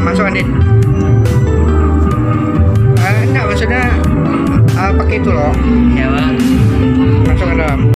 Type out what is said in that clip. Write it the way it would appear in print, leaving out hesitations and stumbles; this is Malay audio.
Masuk Andin. Enggak, maksudnya pakai itu loh. Ya bang. Masuk ke dalam.